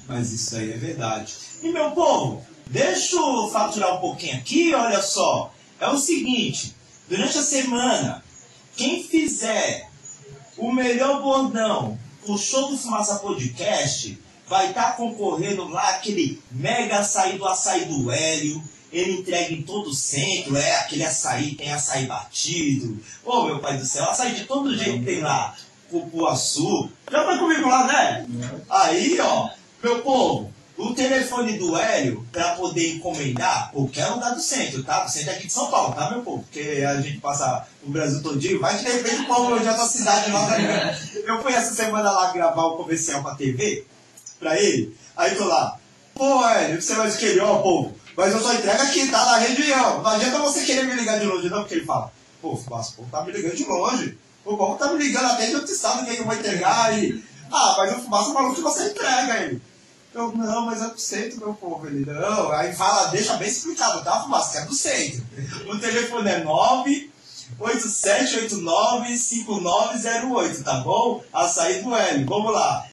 Mas isso aí é verdade. E meu povo, deixa eu faturar um pouquinho aqui, olha só. É o seguinte, durante a semana, quem fizer o melhor bordão, o show do Fumaça Podcast, vai estar concorrendo lá aquele mega açaí do Hélio. Ele entrega em todo o centro, aquele açaí, tem açaí batido. Ô, meu pai do céu, açaí de todo jeito tem lá. Cupuaçu. Já foi comigo lá, né? Aí, ó, meu povo, o telefone do Hélio, para poder encomendar qualquer lugar do centro, tá? Do centro aqui de São Paulo, tá, meu povo? Porque a gente passa o Brasil todinho, vai que de repente o povo já tá na cidade lá, né? Eu fui essa semana lá gravar o comercial pra TV, pra ele, aí tô lá, pô, Hélio, você vai querer, ó, povo, mas eu só entrego aqui, tá? Na região. Não adianta você querer me ligar de longe, não, porque ele fala, pô, Fumaça, o povo tá me ligando de longe. O povo tá me ligando até de outro estado, que eu vou entregar, e... Ah, mas o Fumaça falou que você entrega, ele. Eu, não, mas é do centro, meu povo. Ele, não, aí fala, deixa bem explicado, tá, Fumaça, que é do centro. O telefone é 987895908, tá bom? Açaí do Hélio, vamos lá.